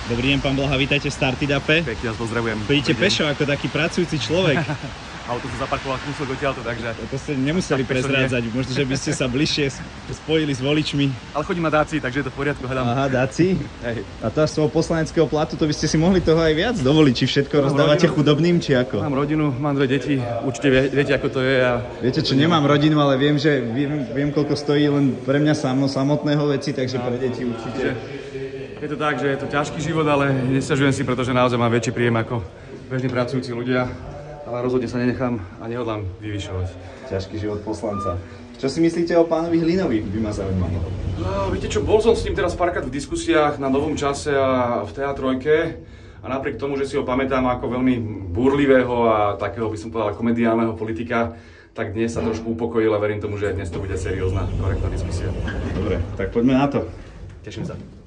Dobrý deň, pán Blaha, vítajte v Startup-e. Pekne vás pozdravujem. Chodíte pešo ako taký pracujúci človek. Auto sa zaparkoval kúsok odtiaľto, takže... To ste nemuseli prezrádzať, možno, že by ste sa bližšie spojili s voličmi. Ale chodím na dáci, takže je to v poriadku, hľadám. Aha, dáci? Hej. A to z svojho poslaneckého platu, to by ste si mohli toho aj viac dovoliť, či všetko rozdávate chudobným, či ako? Mám rodinu, mám 2 deti, určite viete, ako to je. Viete čo, nemám rodinu, ale viem, že viem, koľko stojí len pre mňa samotného veci, takže pre deti určite. Je to tak, že je to ťažký život, ale nesťažujem si, pretože naozaj mám väčší príjem ako bežní pracujúci ľudia. Ale rozhodne sa nenechám a nehodlám vyvyšovať. Ťažký život poslanca. Čo si myslíte o pánovi Hlinovi, by ma zaujímalo? No, viete čo, bol som s ním teraz párkrát v diskusiách na Novom čase a v TA3. A napriek tomu, že si ho pamätám ako veľmi búrlivého a takého, by som povedal, komediálneho politika, tak dnes sa trošku upokojil a verím tomu, že dnes to bude seriózna, korektná diskusia. Dobre, tak poďme na to. Teším sa.